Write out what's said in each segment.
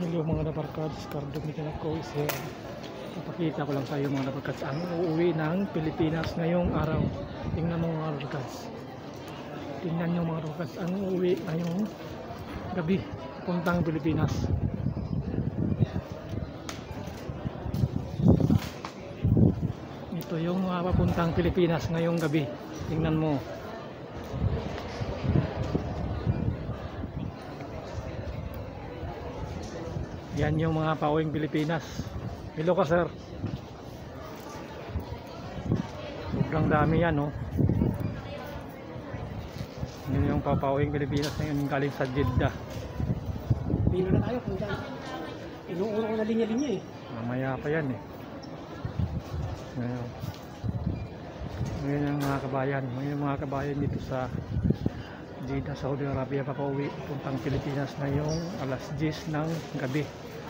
Hello mga nabarkads, Cardo Micanaco is here. Papakita ko lang sa iyo mga nabarkads ang uuwi ng Pilipinas ngayong araw. Tingnan mo mga nabarkads. Tingnan nyo mga nabarkads ang uuwi ngayong gabi puntang Pilipinas. Ito yung papuntang Pilipinas ngayong gabi. Tingnan mo. Yan yung mga pauwing Pilipinas. Hello ka sir. Sobrang dami yan, no? Yan yung pauwing Pilipinas na yun galing sa Jeddah. Pino na tayo kung saan. Inuuro ko na linya-linya eh. Mamaya pa yan eh. Ngayon yung mga kabayan. Ngayon yung mga kabayan dito sa Jeddah, Saudi Arabia, papauwi puntang Pilipinas na yung alas 10 ng gabi,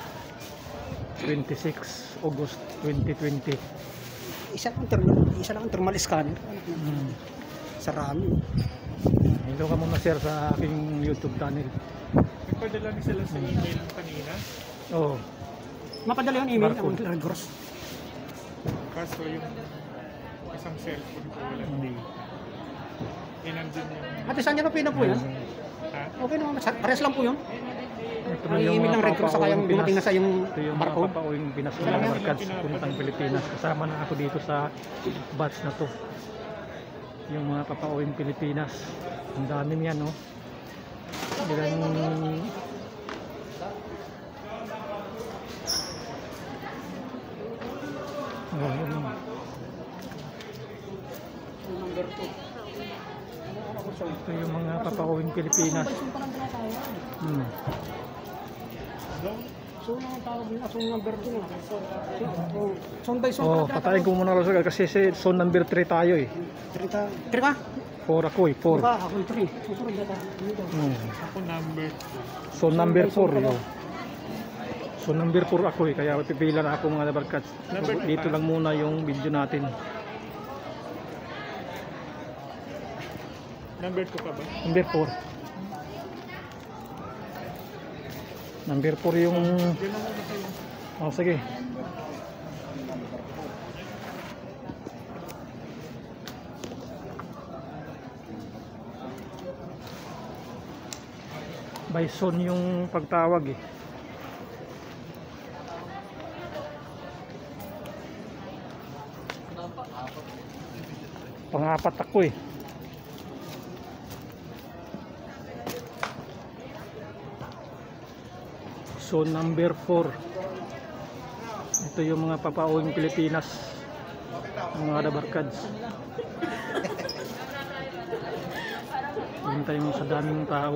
26 August 2020. Isa lang ang thermal scanner. Sa rami. Hello ka muna sir sa aking YouTube channel. Nagpadala ni sila sa email kanina. Oo. Mapadala yung email Barcode. ng Red Cross. Kaso yung isang cellphone ko wala. Nandun yung... Ate, saan niya pa pina po yan? Ha? Okay naman. Pares lang po yun. Ito Ang email ng Red Cross saka yung dumating na sa yung Ito yung mga barcode. papauwing Pinas na barkads puntang Pilipinas. Kasama na ako dito sa batch na to. Yung mga papauwing Pilipinas. Ang dami niyan, no? Ilang... Number 2. Ito yung mga papauwing Pilipinas. So, ang tawag nila, so number 2 na. Son by son. Oh, patayin ko muna kasi zone number 3 tayo eh. 3 ka? 4 ako eh, 4. Diba? Ako 3. Susunod na tayo. Ako number... Zone number 4 yun. So number 4 ako eh, kaya pipila na ako mga nabarkads. Dito lang muna yung video natin. Number 2 ka ba? Number 4. Number 4 yung... Yan lang muna kayo. Oh, sige. By zone yung pagtawag eh. Pang-apat ako eh. So number 4. Ito yung mga papauwing Pilipinas, mga dabarkads. Hintay mo sa daming tao.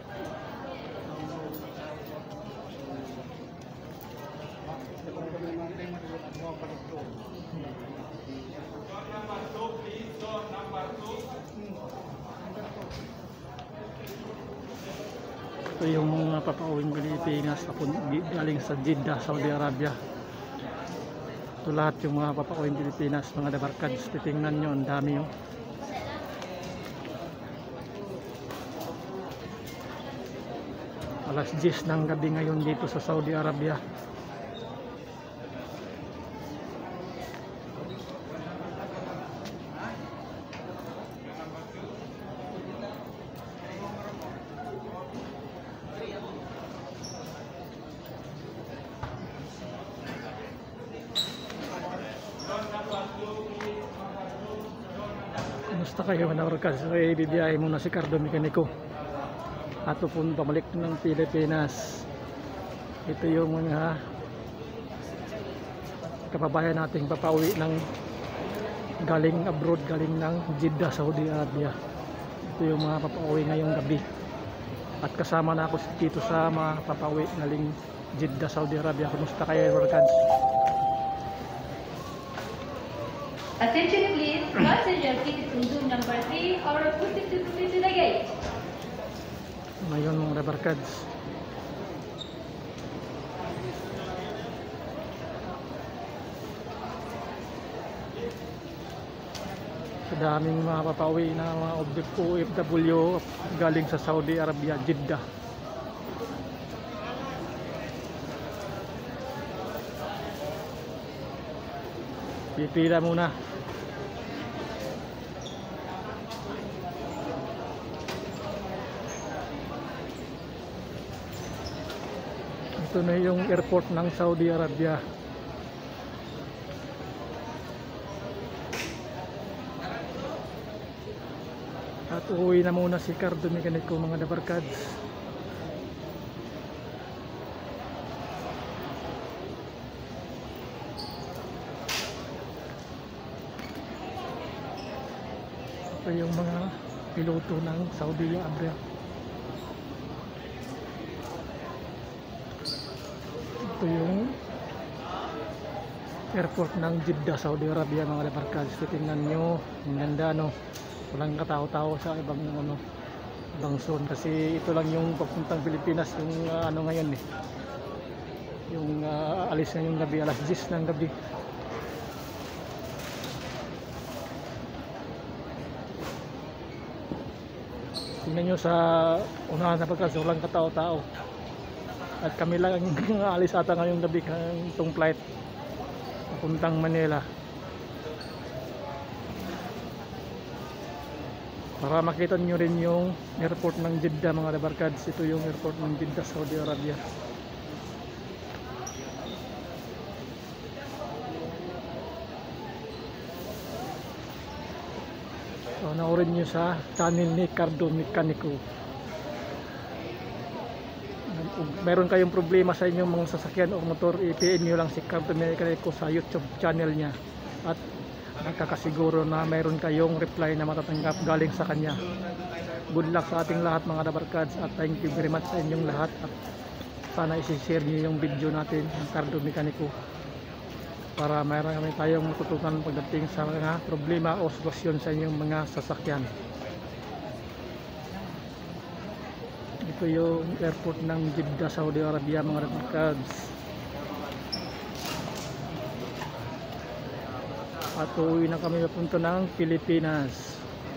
Ito yung mga papauwing Pilipinas galing sa Jeddah, Saudi Arabia. Ito lahat yung mga papauwing Pilipinas, mga dabarkads. Titingnan nyo, ang dami yun. Alas 10 ng gabi ngayon dito sa Saudi Arabia. Kumusta kayo mga nabarkads? So, ibibiyahe muna si Cardo Micanaco at pabalik ng Pilipinas. Ito yung mga kababayan nating papauwi ng galing abroad, galing ng Jeddah, Saudi Arabia. Ito yung mga papauwi ngayong gabi. At kasama na ako dito sa mga papauwi galing Jeddah, Saudi Arabia. Kumusta kayo mga nabarkads? Attention please, passenger seated in room number 3 are requested to proceed to the gate. Ngayon mga nabarkads, sa daming mga papauwi na mga OFW galing sa Saudi Arabia, Jeddah. Pipila muna. Ito na yung airport ng Saudi Arabia. At uuwi na muna si Cardo Mecanico mga dabarkads. Ito yung mga piloto ng Saudi Arabia. Ito yung airport ng Jeddah, Saudi Arabia mga dabarkads. Tingnan nyo, ang ganda no. Walang katao-tao sa ibang ibang zone kasi ito lang yung papuntang Pilipinas yung ano ngayon yung alis na yung gabi, alas 10 ng gabi. Tingnan nyo sa unahan na pagkas walang katao-tao at kami lang ang alis ata ngayong gabi itong flight papuntang Manila. Para makita nyo rin yung airport ng Jeddah mga dabarkads. Ito yung airport ng Jeddah, Saudi Arabia. So, naurin nyo sa channel ni Cardo Mecanico. Meron kayong problema sa inyong mga sasakyan o motor, i-PM nyo lang si Cardo Mecanico sa YouTube channel niya. At nakakasiguro na mayroon kayong reply na matatanggap galing sa kanya. Good luck sa ating lahat mga dabarkads at thank you very much sa inyong lahat at sana isi-share niyo yung video natin ng Cardo Mecanico para mayroon tayong matutunan pagdating sa mga problema o solusyon sa inyong mga sasakyan. Ito yung airport ng Jeddah, Saudi Arabia mga dabarkads. At uuwi na kami papunta ng Pilipinas.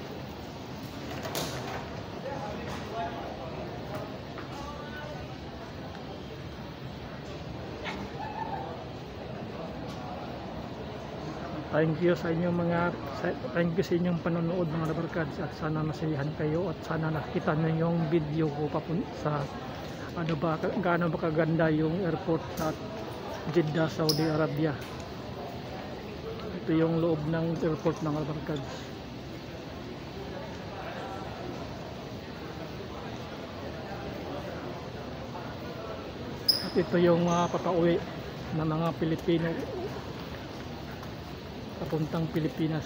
Thank you sa inyong sa inyong panonood mga dabarkads at sana nasiyahan kayo at sana nakita niyo yung video ko papunta sa gaano ba kaganda yung airport sa Jeddah, Saudi Arabia. Ito yung loob ng airport ng dabarkads. At ito yung papauwi ng mga Pilipino papuntang Pilipinas.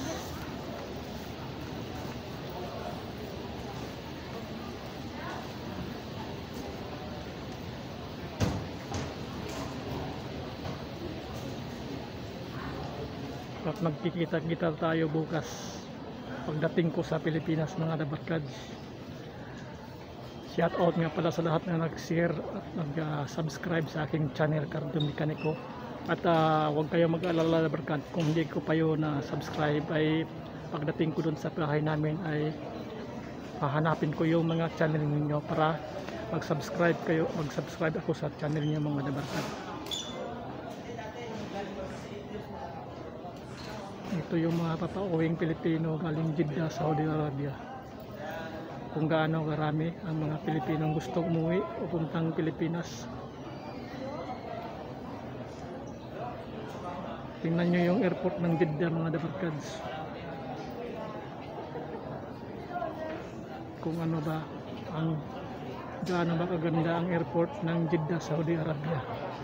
At magkikita-kita tayo bukas pagdating ko sa Pilipinas mga dabarkads. Shout out nga pala sa lahat na nag-share at nag-subscribe sa aking channel Cardo Mecanico. At huwag kayo mag-alala dabarkads, kung hindi ko pa yun na subscribe ay pagdating ko dun sa bahay namin ay hahanapin ko yung mga channel ninyo para mag-subscribe ako sa channel niyo mga dabarkads. Ito yung mga papauwing Pilipino galing Jeddah, Saudi Arabia. Kung gaano karami ang mga Pilipinong gusto umuwi o puntang Pilipinas. Tingnan nyo yung airport ng Jeddah mga dabarkads. Kung ano ba gaano ba kaganda ang airport ng Jeddah, Saudi Arabia.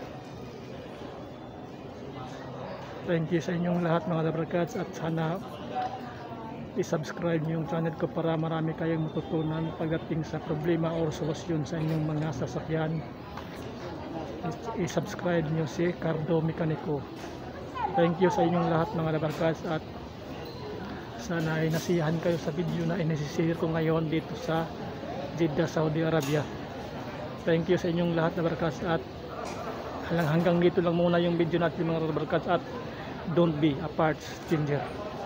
Thank you sa inyong lahat mga dabarkads at sana i-subscribe niyo yung channel ko para marami kayong matutunan pagdating sa problema o solusyon sa inyong mga sasakyan. I-subscribe niyo si Cardo Mecanico. Thank you sa inyong lahat mga dabarkads at sana ay nasiyahan kayo sa video na inisishare ko ngayon dito sa Jeddah, Saudi Arabia. Thank you sa inyong lahat dabarkads at hanggang dito lang muna yung video natin mga dabarkads at don't be a parts changer.